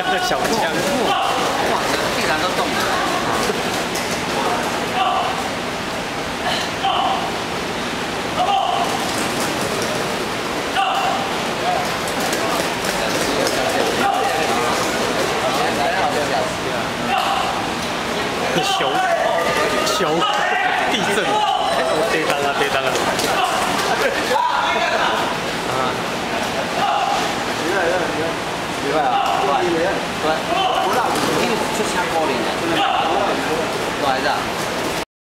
小枪， 哇，地上都动了。 熊，地震，地震了，地震了。 几块啊？对，不让，因为出枪玻璃的，对，还是啊。